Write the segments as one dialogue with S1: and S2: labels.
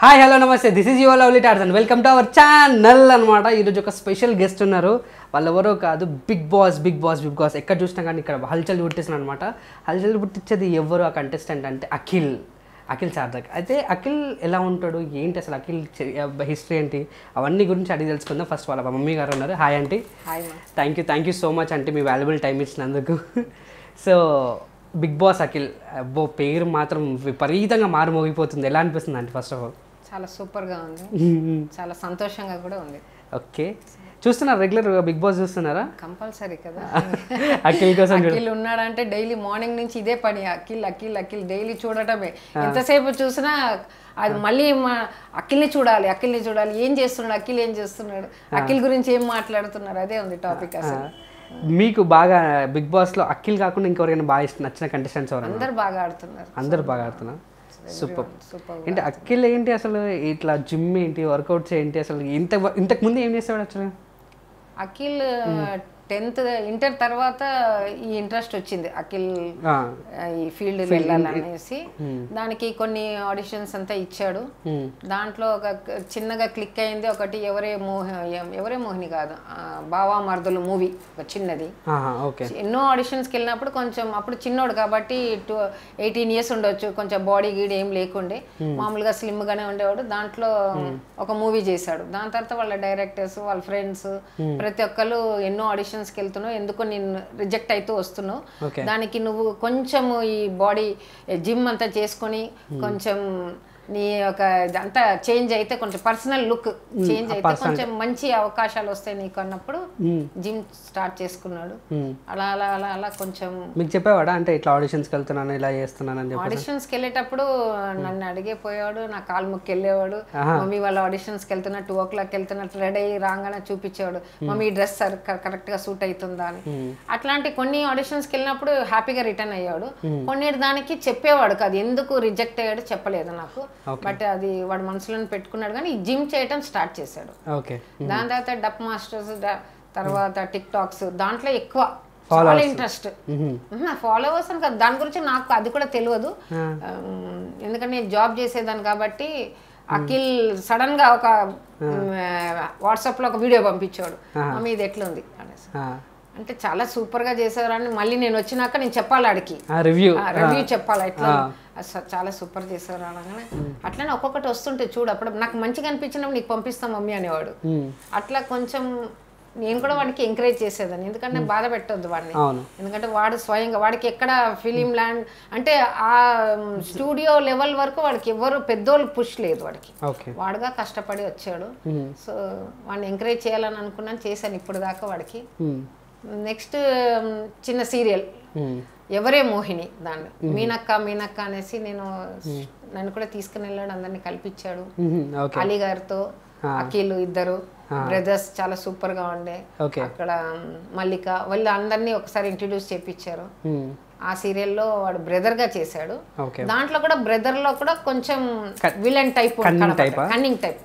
S1: Hi hello namaste this is your lovely Tarzan welcome to our channel అనమాట. ఈరోజు ఒక special guest ఉన్నారు. వాళ్ళు ఎవరో కాదు, బిగ్ బాస్ ఎక్కడ చూసినా కానీ ఇక్కడ హల్చల్ పుట్టిస్తున్నాను అనమాట. హల్చల్ పుట్టించేది ఎవరు ఆ కంటెస్టెంట్ అంటే అఖిల్ సార్థక్. అయితే అఖిల్ ఎలా ఉంటాడు, ఏంటి అసలు అఖిల్ హిస్టరీ ఏంటి, అవన్నీ గురించి అడిగి తెలుసుకుందాం. ఫస్ట్ వాళ్ళ మమ్మీ గారు ఉన్నారు. Hi aunty. Thank you so much అంటే మీ వాల్యుబుల్ టైం ఇచ్చినందుకు. సో బిగ్ బాస్ అఖిల్ అబ్బో పేరు మాత్రం విపరీతంగా మారుమోగిపోతుంది. ఎలా అనిపిస్తుంది అంటే ఫస్ట్ ఆఫ్ ఆల్?
S2: చాలా సూపర్గా ఉంది, చాలా సంతోషంగా కూడా ఉంది.
S1: ఓకే, చూస్తున్నారా రెగ్యులర్ బిగ్ బాస్ చూస్తున్నారా?
S2: కంపల్సరీ కదా.
S1: అఖిల్ కోసం
S2: అఖిల్ ఉన్నాడంటే డైలీ మార్నింగ్ నుంచి ఇదే పని, అఖిల్ డైలీ చూడటమే. ఎంతసేపు చూసినా అది మళ్ళీ అఖిల్ని చూడాలి, ఏం చేస్తున్నాడు, అఖిల్ గురించి ఏం మాట్లాడుతున్నారు, అదే ఉంది టాపిక్ అసలు.
S1: మీకు బాగా బిగ్ బాస్లో అఖిల్ కాకుండా ఇంకెవరికైనా బాగా నచ్చిన కంటెస్టెంట్స్ ఎవరు?
S2: అందరు బాగా ఆడుతున్నారు.
S1: సూపర్. ఏంటి అఖిల్ ఏంటి అసలు, ఇట్లా జిమ్ ఏంటి, వర్కౌట్స్ ఏంటి, అసలు ఇంతకు ముందు ఏం చేసేవాడు యాక్చువల్గా?
S2: అఖిల్ 10th ఇంటర్ తర్వాత ఈ ఇంట్రెస్ట్ వచ్చింది అఖిల్ ఈ ఫీల్డ్ వెళ్ళాలనేసి. దానికి కొన్ని ఆడిషన్స్ అంతా ఇచ్చాడు. దాంట్లో ఒక చిన్నగా క్లిక్ అయింది ఒకటి, ఎవరే మోహిని కాదు, బావా మర్దులు మూవీ, ఒక చిన్నది. ఎన్నో ఆడిషన్స్కి వెళ్ళినప్పుడు కొంచెం అప్పుడు చిన్నోడు కాబట్టి 18 years ఉండొచ్చు, కొంచెం బాడీ గీడ్ ఏం లేకుండే, మామూలుగా స్లిమ్గానే ఉండేవాడు. దాంట్లో ఒక మూవీ చేశాడు. దాని తర్వాత వాళ్ళ డైరెక్టర్స్, వాళ్ళ ఫ్రెండ్స్ ప్రతి ఒక్కరు ఎన్నో ఆడిషన్స్కి వెళ్తున్నావు, ఎందుకు నేను రిజెక్ట్ అవుతూ వస్తున్నావు, దానికి నువ్వు కొంచెం ఈ బాడీ జిమ్ అంతా చేసుకొని కొంచెం నీ ఒక ఇదంతా చేంజ్ అయితే, కొంచెం పర్సనల్ లుక్ చేంజ్ అయితే కొంచెం మంచి అవకాశాలు వస్తాయి నీకు అన్నప్పుడు జిమ్ స్టార్ట్ చేసుకున్నాడు. అలా అలా అలా అలా కొంచెం
S1: మీకు చెప్పేవాడా అంటే ఇట్లా ఆడిషన్స్కి వెళ్తున్నాను, ఇలా చేస్తున్నాను అని?
S2: ఆడిషన్స్కి వెళ్ళేటప్పుడు నన్ను అడిగిపోయాడు, నా కాలు ముక్కి వెళ్ళేవాడు. మమ్మీ వాళ్ళ ఆడిషన్స్కి వెళ్తున్నా 2 o'clock వెళ్తున్నట్టు రెడీ అయ్యి రాగానే చూపించేవాడు, మమ్మీ ఈ డ్రెస్ కరెక్ట్ గా సూట్ అవుతుందా అని. అట్లాంటి కొన్ని ఆడిషన్స్కి వెళ్ళినప్పుడు హ్యాపీగా రిటర్న్ అయ్యాడు. కొన్ని దానికి చెప్పేవాడు కాదు, ఎందుకు రిజెక్ట్ అయ్యాడు చెప్పలేదు నాకు, బట్ అది వాడు మనసులో పెట్టుకున్నాడు. కానీ జిమ్ చేయటం స్టార్ట్ చేశాడు. దాని తర్వాత డప్ మాస్టర్స్, తర్వాత టిక్ టాక్స్, దాంట్లో ఎక్కువ చాలా ఇంట్రెస్ట్. ఫాలోవర్స్ అని కాదు, దాని గురించి నాకు అది కూడా తెలియదు, ఎందుకంటే నేను జాబ్ చేసేదాన్ని కాబట్టి. అఖిల్ సడన్ గా ఒక వాట్సాప్ లో ఒక వీడియో పంపించాడు, మమ్మీ ఇది ఎట్లుంది అనేసి. అంటే చాలా సూపర్ గా చేసేవారని మళ్ళీ నేను వచ్చినాక నేను చెప్పాలి ఆడికి, రివ్యూ చెప్పాలి, ఎట్లా చాలా సూపర్ చేసేవారు అనగానే. అట్లనే ఒక్కొక్కటి వస్తుంటే చూడు, అప్పుడు నాకు మంచిగా అనిపించినప్పుడు నీకు పంపిస్తాం మమ్మీ అనేవాడు. అట్లా కొంచెం నేను కూడా వాడికి ఎంకరేజ్ చేసేదాన్ని, ఎందుకంటే బాధ పెట్టొద్దు వాడిని, ఎందుకంటే వాడు స్వయంగా వాడికి ఎక్కడ ఫిలిం ల్యాండ్ అంటే ఆ స్టూడియో లెవెల్ వరకు వాడికి ఎవరు పెద్దోళ్ళు పుష్ లేదు, వాడికి వాడుగా కష్టపడి వచ్చాడు. సో వాడిని ఎంకరేజ్ చేయాలని అనుకున్నాను, చేశాను ఇప్పుడు దాకా వాడికి. నెక్స్ట్ చిన్న సీరియల్ ఎవరే మోహిని, దాన్ని మీనక్క అనేసి నన్ను కూడా తీసుకుని వెళ్ళాడు, అందరినీ కల్పించాడు. అలీ గారితో అఖిల్ ఇద్దరు బ్రదర్స్, చాలా సూపర్ గా ఉండే. అక్కడ మల్లిక వాళ్ళు అందరినీ ఒకసారి ఇంట్రడ్యూస్ చేపించారు. ఆ సీరియల్లో వాడు బ్రదర్ గా చేశాడు. దాంట్లో కూడా బ్రదర్ లో కూడా కొంచెం villain type, cunning type.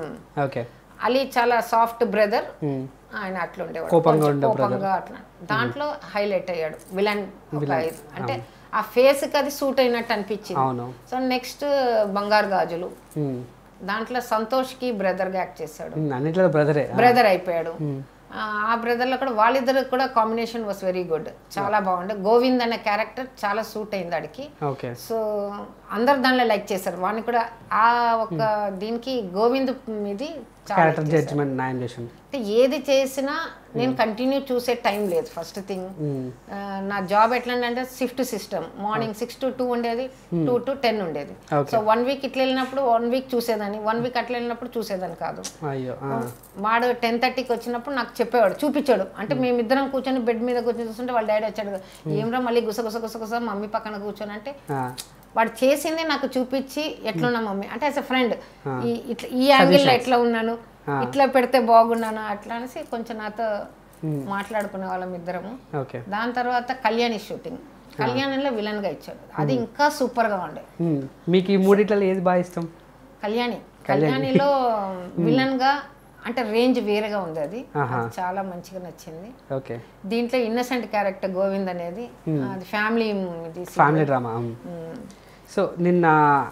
S2: Ali చాలా సాఫ్ట్ బ్రదర్, ఆయన అట్లా ఉండేవాడు, అట్లా. దాంట్లో హైలైట్ అయ్యాడు విలన్, అంటే ఆ ఫేస్ కి అది సూట్ అయినట్టు అనిపించింది. సో నెక్స్ట్ బంగారు గాజులు, దాంట్లో సంతోష్ కి బ్రదర్ గా యాక్ట్ చేశాడు, బ్రదర్ అయిపోయాడు. ఆ బ్రదర్ లో కూడా వాళ్ళిద్దరు కూడా కాంబినేషన్ వాస్ వెరీ గుడ్, చాలా బాగుండే. గోవింద్ అనే క్యారెక్టర్ చాలా సూట్ అయింది ఆడికి. సో అందరు దానిలో లైక్ చేశారు వాడిని కూడా. ఆ ఒక దీనికి గోవింద్ ఇది అంటే ఏది చేసినా నేను కంటిన్యూ చూసే టైం లేదు. ఫస్ట్ థింగ్, నా జాబ్ ఎట్లా అంటే షిఫ్ట్ సిస్టమ్, మార్నింగ్ 6 to 2 ఉండేది, 2 to 10 ఉండేది. సో 1 week ఇట్లా వెళ్ళినప్పుడు 1 week చూసేదాన్ని, 1 week అట్లా వెళ్ళినప్పుడు చూసేదాన్ని కాదు. వాడు 10:30కి వచ్చినప్పుడు నాకు చెప్పేవాడు, చూపించాడు. అంటే మేమిద్దరం కూర్చొని బెడ్ మీద కూర్చొని చూస్తుంటే వాళ్ళ డాడీ వచ్చాడు, ఏమ్రా మళ్ళీ గుసగుస మమ్మీ పక్కన కూర్చొని అంటే, వాడు చేసింది నాకు చూపించి ఎట్లున్నా మమ్మీ అంటే యాజ్ ఎ ఫ్రెండ్, ఇట్లా ఈ యాంగిల్లో ఎట్లా ఉన్నాను, ఇట్లా పెడితే బాగున్నాను అట్లా అనేసి కొంచెం నాతో మాట్లాడుకునే వాళ్ళం ఇద్దరము. దాని తర్వాత కళ్యాణి షూటింగ్, కళ్యాణిలో విలన్ గా ఇచ్చాడు, అది ఇంకా సూపర్ గా ఉండే.
S1: మీకు ఈ మూడిట్లలో ఏది బాగా ఇష్టం?
S2: కళ్యాణిలో విలన్ గా అంటే రేంజ్ వేరేగా ఉంది, అది చాలా మంచిగా నచ్చింది. దీంట్లో ఇన్నసెంట్ క్యారెక్టర్ గోవింద్ అనేది, అది ఫ్యామిలీ
S1: డ్రామా. సో నిన్న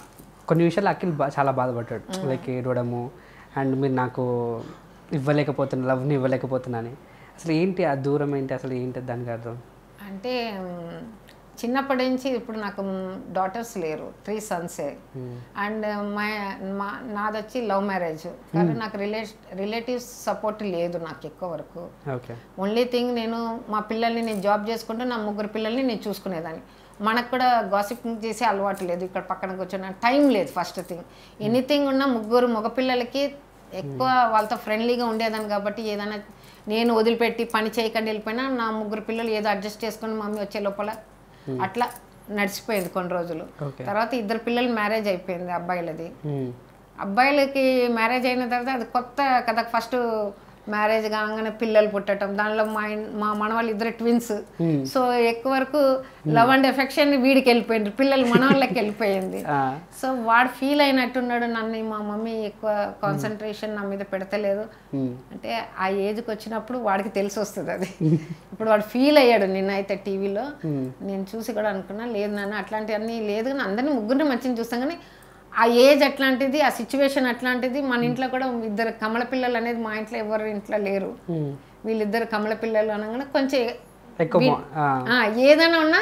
S1: కొన్ని విషయాలు అఖిల్ చాలా బాధపడ్డాడు, లైక్ ఏడవడము అండ్ మీరు నాకు ఇవ్వలేకపోతున్నా, లవ్ని ఇవ్వలేకపోతున్నాను. అసలు ఏంటి ఆ దూరం ఏంటి, అసలు ఏంటి దానికి అర్థం?
S2: అంటే చిన్నప్పటి నుంచి ఇప్పుడు నాకు డాటర్స్ లేరు, 3 సన్సే. అండ్ నాది వచ్చి లవ్ మ్యారేజ్, కానీ నాకు రిలేటివ్స్ సపోర్ట్ లేదు నాకు ఎక్కువ వరకు. ఓన్లీ థింగ్ నేను మా పిల్లల్ని నేను జాబ్ చేసుకుంటూ నా 3 పిల్లల్ని నేను చూసుకునేదాన్ని. మనకు కూడా గాసిపింగ్ చేసే అలవాటు లేదు, ఇక్కడ పక్కన కూర్చొని టైం లేదు. ఫస్ట్ థింగ్ ఎనీథింగ్ ఉన్న 3 మగపిల్లలకి ఎక్కువ వాళ్ళతో ఫ్రెండ్లీగా ఉండేదాన్ని కాబట్టి ఏదైనా నేను వదిలిపెట్టి పని చేయకుండా వెళ్ళిపోయినా నా 3 పిల్లలు ఏదో అడ్జస్ట్ చేసుకుని మమ్మీ వచ్చే లోపల అట్లా నడిచిపోయింది కొన్ని రోజులు. తర్వాత 2 పిల్లలు మ్యారేజ్ అయిపోయింది అబ్బాయిలది. అబ్బాయిలకి మ్యారేజ్ అయిన తర్వాత అది కొత్త కదా, ఫస్ట్ మ్యారేజ్ కాగానే పిల్లలు పుట్టడం, దానిలో మా మనవాళ్ళు 2 ట్విన్స్. సో ఎక్కువ వరకు లవ్ అండ్ ఎఫెక్షన్ వీడికి వెళ్ళిపోయింది, పిల్లలు మనవాళ్ళకి వెళ్ళిపోయింది. సో వాడు ఫీల్ అయినట్టున్నాడు, నన్ను మా మమ్మీ ఎక్కువ కాన్సన్ట్రేషన్ నా మీద పెడతలేదు అంటే. ఆ ఏజ్కి వచ్చినప్పుడు వాడికి తెలిసి వస్తుంది అది. ఇప్పుడు వాడు ఫీల్ అయ్యాడు నిన్నైతే టీవీలో నేను చూసి కూడా అనుకున్నా, లేదు నాన్న అట్లాంటివన్నీ లేదు, కానీ అందరినీ 3 మంచిగా చూస్తాం, కానీ ఆ ఏజ్ అట్లాంటిది, ఆ సిచ్యువేషన్ అట్లాంటిది. మన ఇంట్లో కూడా 2 కమల పిల్లలు అనేది మా ఇంట్లో ఎవరు ఇంట్లో లేరు. వీళ్ళిద్దరు కమల పిల్లలు అనగానే కొంచెం ఏదైనా ఉన్నా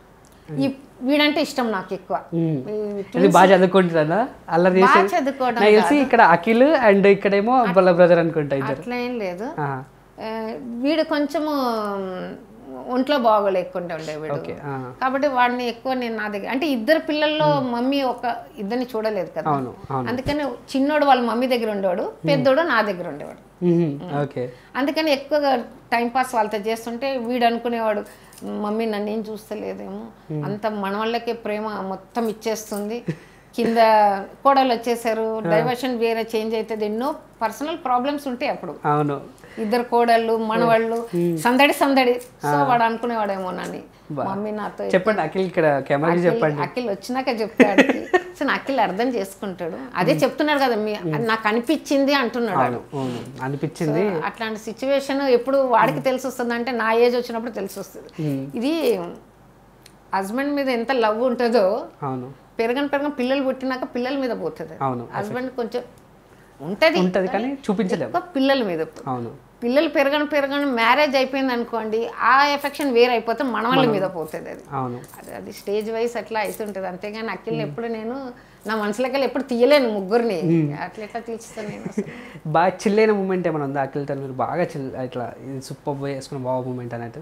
S2: వీడంటే ఇష్టం నాకు ఎక్కువ.
S1: బాగా చదువుకుంటారా? బాగా చదువుకోవడం ఇక్కడ అఖిల్ అండ్ ఇక్కడేమో బ్రదర్ అనుకుంటా.
S2: అట్లా ఏం లేదు, వీడు కొంచెము ఒంట్లో బాగోలేకుండా ఉండేవాడు కాబట్టి వాడిని ఎక్కువ నేను నా దగ్గర, అంటే 2 పిల్లల్లో మమ్మీ ఇద్దరిని చూడలేదు కదా, అందుకని చిన్నోడు వాళ్ళ మమ్మీ దగ్గర ఉండేవాడు, పెద్దోడు నా దగ్గర ఉండేవాడు. అందుకని ఎక్కువగా టైంపాస్ వాళ్ళతో చేస్తుంటే వీడు అనుకునేవాడు మమ్మీ నన్ను ఏం చూస్తలేదేమో, అంత మనవాళ్ళకే ప్రేమ మొత్తం ఇచ్చేస్తుంది, కింద కోడలు వచ్చేసారు, డైవర్షన్ వేరే చేంజ్ అవుతుంది, ఎన్నో పర్సనల్ ప్రాబ్లమ్స్ ఉంటాయి అప్పుడు. 2 కోడళ్ళు మనవాళ్ళు సందడి. సో వాడు అనుకునేవాడేమో నన్ను మమ్మీ నాతో
S1: చెప్పండి. అఖిల్ ఇక్కడ కెమెరా చెప్పండి.
S2: అఖిల్ వచ్చినాక చెప్తాడు. సో అఖిల్ అర్థం చేసుకుంటాడు, అదే చెప్తున్నాడు కదా, నాకు అనిపించింది అంటున్నాడు.
S1: అనిపించింది
S2: అట్లాంటి సిచ్యువేషన్ ఎప్పుడు వాడికి తెలిసి వస్తుంది అంటే నా ఏజ్ వచ్చినప్పుడు తెలిసి వస్తుంది. ఇది హస్బెండ్ మీద ఎంత లవ్ ఉంటుందో పెరగని పిల్లలు పుట్టినాక పిల్లల మీద పోతుంది. హస్బెండ్ కొంచెం ఉంటది కానీ చూపించలేదు పిల్లల మీద. పిల్లలు పెరగని మ్యారేజ్ అయిపోయింది అనుకోండి, ఆ ఎఫెక్షన్ వేరే అయిపోతే మన వాళ్ళ మీద పోతుంది. అది స్టేజ్ వైజ్ అట్లా అవుతుంటది. అంతేగాని అఖిల్ని ఎప్పుడు నేను నా మనసులోకి ఎప్పుడు తీయలేను 3ని, అట్లా ఎట్లా తీస్తాను నేను.
S1: బాగా చిల్లైన మూమెంట్ ఏమైనా ఉందా అఖిల్తో మీరు? బాగా ఇట్లా సూపర్ వేసుకున్న బాగా మూమెంట్ అనేది?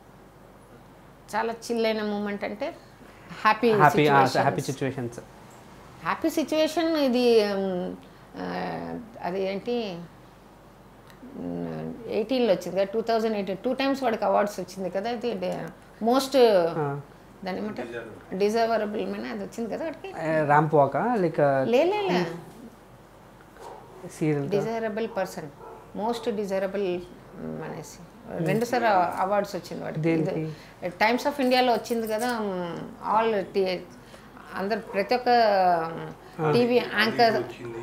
S2: చాలా చిల్లైన మూమెంట్ అంటే హ్యాపీ
S1: సిచ్యువేషన్స్.
S2: హ్యాపీ సిచ్యువేషన్ ఇది అది ఏంటి 18లో వచ్చింది కదా, 2018 2 times వాడికి అవార్డ్స్ వచ్చింది కదా. అది మోస్ట్ దాని ఏమంటారు డిజర్వరబుల్ మైన అది వచ్చింది కదా వాడికి.
S1: Ramp walk like
S2: desirable person, most desirable అనేసి 2 సార్లు అవార్డ్స్ వచ్చింది వాడికి. టైమ్స్ ఆఫ్ ఇండియాలో వచ్చింది కదా, ఆల్ అందరు ప్రతి ఒక్క టీవీ యాంకర్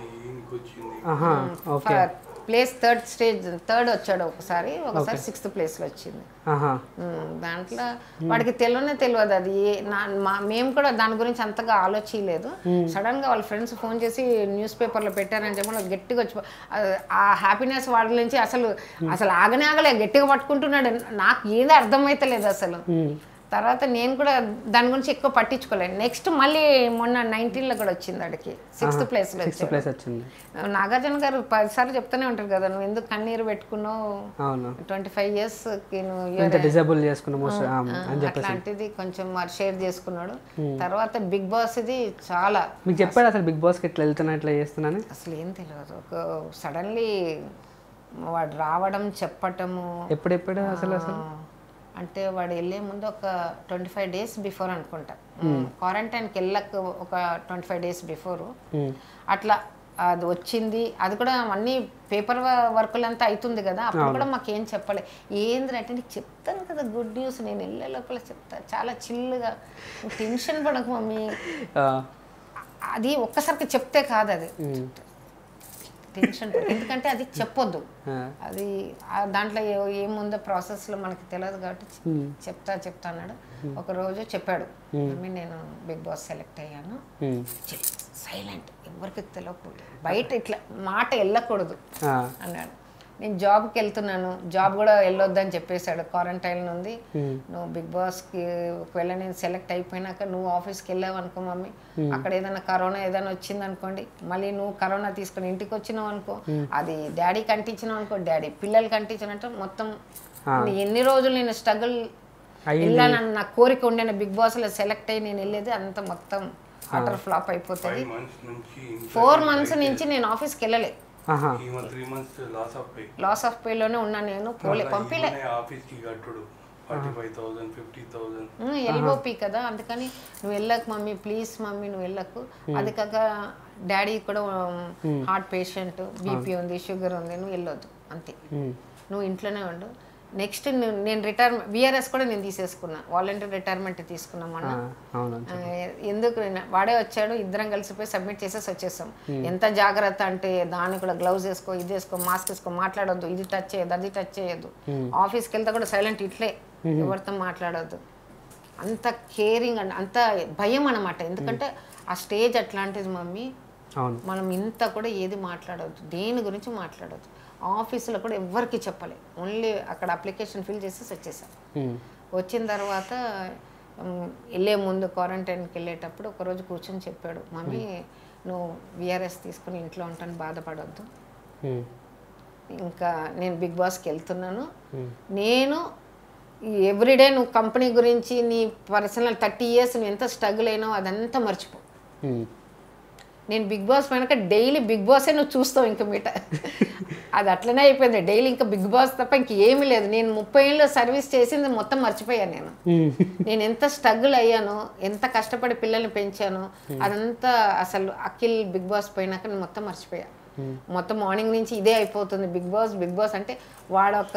S2: ప్లేస్ 3rd వచ్చాడు, ఒకసారి 6th ప్లేస్లో వచ్చింది. దాంట్లో వాడికి తెలియదు అది. మేము కూడా దాని గురించి అంతగా ఆలోచించలేదు. సడన్గా వాళ్ళ ఫ్రెండ్స్ ఫోన్ చేసి న్యూస్ పేపర్లో పెట్టారని చెప్పి గట్టిగా వచ్చి ఆ హ్యాపీనెస్ వాడి నుంచి అసలు ఆగలే గట్టిగా పట్టుకుంటున్నాడు. నాకు ఏదో అర్థమైతలేదు అసలు. తర్వాత నేను కూడా దాని గురించి ఎక్కువ పట్టించుకోలేదు. నెక్స్ట్ మళ్ళీ మొన్న 19లో కూడా వచ్చింది వాడికి 6th ప్లేస్లో వచ్చింది. నాగార్జున గారు 10 సార్లు చెప్తూనే ఉంటారు కదా, నువ్వు ఎందుకు కన్నీరు పెట్టుకున్నావు, 25 yearsకి నువ్వు అట్లాంటిది కొంచెం షేర్ చేసుకున్నాడు. తర్వాత బిగ్ బాస్ ఇది చాలా
S1: మీకు చెప్పాడు అసలు బిగ్ బాస్కి ఎట్లా వెళ్తున్నా ఎట్లా చేస్తున్నాను
S2: అసలు ఏం తెలియదు. ఒక సడన్లీ వాడు రావడం చెప్పటము
S1: ఎప్పుడెప్పుడు అసలు
S2: అంటే వాడు వెళ్ళే ముందు ఒక 25 days బిఫోర్ అనుకుంటా, క్వారంటైన్కి వెళ్ళక ఒక 25 days బిఫోరు అట్లా అది వచ్చింది. అది కూడా అన్ని పేపర్ వర్కులంతా అవుతుంది కదా, అప్పుడు కూడా మాకేం చెప్పలే. ఏంద్రంటే నీకు చెప్తాను కదా గుడ్ న్యూస్, నేను వెళ్ళే లోపల చెప్తాను, చాలా చిల్లుగా టెన్షన్ పడకు మమ్మీ, అది ఒక్కసారికి చెప్తే కాదు, అది టెన్షన్ ఎందుకంటే అది చెప్పొద్దు, అది దాంట్లో ఏముందో ప్రాసెస్లో మనకి తెలియదు కాబట్టి చెప్తా అన్నాడు. ఒకరోజు చెప్పాడు, మమ్మీ నేను బిగ్ బాస్ సెలెక్ట్ అయ్యాను, సైలెంట్, ఎవరికి తెలియకూడదు, బయట ఇట్లా మాట వెళ్ళకూడదు అన్నాడు. నేను జాబ్కి వెళ్తున్నాను, జాబ్ కూడా వెళ్ళొద్దని చెప్పేశాడు, క్వారంటైన్ ఉంది, నువ్వు బిగ్ బాస్కి ఒకవేళ నేను సెలెక్ట్ అయిపోయినాక నువ్వు ఆఫీస్కి వెళ్ళావు అనుకో మమ్మీ, అక్కడ ఏదైనా కరోనా ఏదైనా వచ్చింది అనుకోండి, మళ్ళీ నువ్వు కరోనా తీసుకొని ఇంటికి వచ్చినావు అనుకో, అది డాడీకి అంటించినావు అనుకో, డాడీ పిల్లలకి అంటించినట్టు మొత్తం ఎన్ని రోజులు నేను స్ట్రగుల్ వెళ్ళానని నా కోరిక ఉండే, బిగ్ బాస్లో సెలెక్ట్ అయ్యి నేను వెళ్ళేది అంత మొత్తం అటర్ ఫ్లాప్ అయిపోతుంది. 4 months నుంచి నేను ఆఫీస్కి వెళ్ళలే, లాస్ ఆఫ్ పేలోనే ఉన్నా, నేను పంపిలే, ఎల్ఓపి కదా, అందుకని నువ్వు వెళ్ళకు మమ్మీ, ప్లీజ్ మమ్మీ నువ్వు వెళ్ళకు, అది కాక డాడీ కూడా హార్ట్ పేషెంట్, బీపీ ఉంది, షుగర్ ఉంది, నువ్వు వెళ్ళొద్దు అంతే, నువ్వు ఇంట్లోనే ఉండు. నెక్స్ట్ నేను రిటైర్మెంట్ విఆర్ఎస్ కూడా నేను తీసేసుకున్నా, వాలంటీర్ రిటైర్మెంట్ తీసుకున్నాం మొన్న. ఎందుకు వాడే వచ్చాడు, ఇద్దరం కలిసిపోయి సబ్మిట్ చేసేసి వచ్చేసాం. ఎంత జాగ్రత్త అంటే దాన్ని కూడా గ్లౌజ్ వేసుకో, ఇది వేసుకో, మాస్క్ వేసుకో, మాట్లాడొద్దు, ఇది టచ్ చేయొద్దు, అది టచ్ చేయొద్దు, ఆఫీస్కి వెళ్తే కూడా సైలెంట్ ఇట్లే, ఎవరితో మాట్లాడొద్దు, అంత కేరింగ్ అండ్ అంత భయం అన్నమాట. ఎందుకంటే ఆ స్టేజ్ అట్లాంటిది మమ్మీ, మనం ఇంత కూడా ఏది మాట్లాడవద్దు, దేని గురించి మాట్లాడవద్దు, ఆఫీసులో కూడా ఎవరికి చెప్పలే, ఓన్లీ అక్కడ అప్లికేషన్ ఫిల్ చేసేసి వచ్చేసాం. వచ్చిన తర్వాత వెళ్ళే ముందు క్వారంటైన్కి వెళ్ళేటప్పుడు ఒకరోజు కూర్చొని చెప్పాడు, మమ్మీ నువ్వు విఆర్ఎస్ తీసుకుని ఇంట్లో ఉంటాను, బాధపడవద్దు, ఇంకా నేను బిగ్ బాస్కి వెళ్తున్నాను, నేను ఎవ్రీడే నువ్వు కంపెనీ గురించి నీ పర్సనల్ 30 years నువ్వు ఎంత స్ట్రగుల్ అయినావు అదంతా మర్చిపో, నేను బిగ్ బాస్ పైన డైలీ బిగ్ బాసే నువ్వు చూస్తావు ఇంక మీట, అది అట్లనే అయిపోయింది, డైలీ ఇంకా బిగ్ బాస్ తప్ప ఇంకేమీ లేదు. నేను 30 ఏళ్ళు సర్వీస్ చేసింది మొత్తం మర్చిపోయాను, నేను ఎంత స్ట్రగుల్ అయ్యాను, ఎంత కష్టపడి పిల్లల్ని పెంచాను, అదంతా అసలు అఖిల్ బిగ్ బాస్ పోయినాక నేను మొత్తం మర్చిపోయా, మొత్తం మార్నింగ్ నుంచి ఇదే అయిపోతుంది, బిగ్ బాస్ బిగ్ బాస్ అంటే వాడొక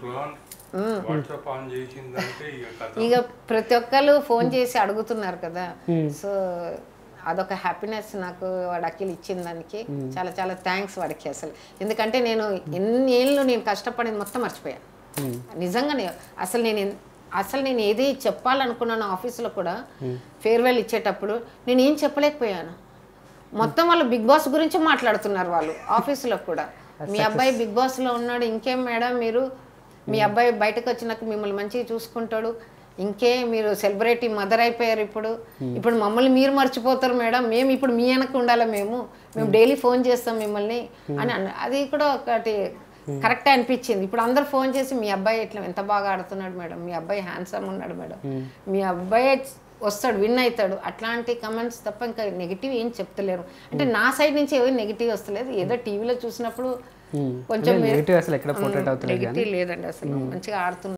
S2: ఇక ప్రతి ఒక్కరు ఫోన్ చేసి అడుగుతున్నారు కదా, సో అదొక హ్యాపీనెస్ నాకు వాడు అఖిల్ ఇచ్చిన దానికి చాలా చాలా థ్యాంక్స్ వాడికి అసలు. ఎందుకంటే నేను ఎన్ని ఏళ్ళు నేను కష్టపడింది మొత్తం మర్చిపోయాను నిజంగానే. అసలు నేను ఏది చెప్పాలనుకున్నాను ఆఫీసులో కూడా, ఫేర్వెల్ ఇచ్చేటప్పుడు నేను ఏం చెప్పలేకపోయాను, మొత్తం వాళ్ళు బిగ్ బాస్ గురించి మాట్లాడుతున్నారు వాళ్ళు ఆఫీసులో కూడా. మీ అబ్బాయి బిగ్ బాస్లో ఉన్నాడు, ఇంకేం మేడం మీరు, మీ అబ్బాయి బయటకు వచ్చినాక మిమ్మల్ని మంచిగా చూసుకుంటాడు, ఇంకే మీరు సెలబ్రిటీ మదర్ అయిపోయారు, ఇప్పుడు మమ్మల్ని మీరు మర్చిపోతారు మేడం, మేము ఇప్పుడు మీ వెనక ఉండాలి, మేము డైలీ ఫోన్ చేస్తాం మిమ్మల్ని అని అది కూడా ఒకటి కరెక్ట్ అనిపించింది. ఇప్పుడు అందరు ఫోన్ చేసి మీ అబ్బాయి ఇట్లా ఎంత బాగా ఆడుతున్నాడు మేడం, మీ అబ్బాయి హ్యాండ్సమ్ ఉన్నాడు మేడం, మీ అబ్బాయి వస్తాడు విన్ అవుతాడు, అట్లాంటి కమెంట్స్ తప్ప ఇంకా నెగిటివ్ ఏం చెప్తలేరు. అంటే నా సైడ్ నుంచి ఏదో నెగిటివ్ వస్తలేదు, ఏదో టీవీలో చూసినప్పుడు కొంచెం నెగిటివ్ లేదండి, అసలు మంచిగా ఆడుతున్నారు.